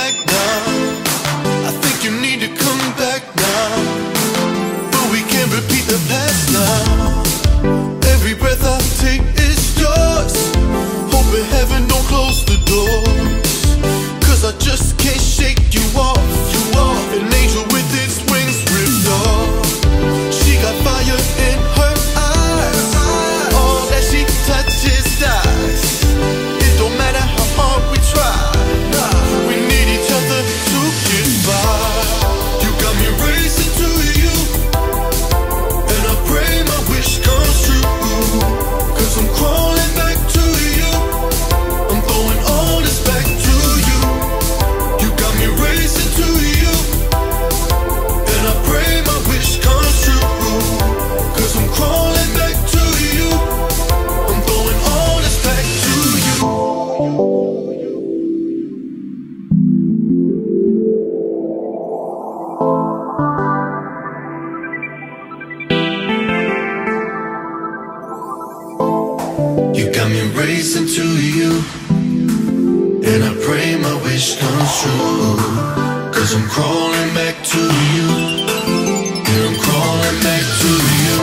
back now. I think you need to come back now, but we can't repeat the past now. Every breath I take is yours. Hoping heaven don't close the doors, 'cause I just can't shake you off. An angel with its wings ripped off. She got fire in her eyes. All that she touches dies. It don't matter how hard we try. We need each other to get by. You got me racing to you, and I pray my wish comes true. 'Cause I'm crawling back to you. I'm throwing all this back to you. You got me racing to you, and I pray my wish comes true. 'Cause I'm crawling back to you. I'm throwing all this back to you. You got me racing to you, and I pray my wish comes true. 'Cause I'm crawling back to you, and I'm crawling back to you.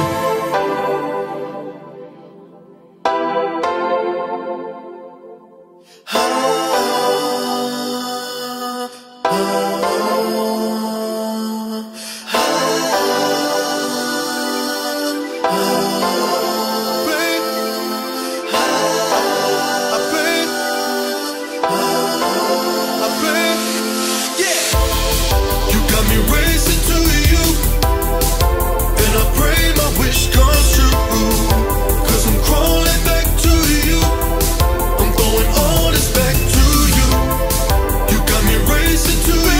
To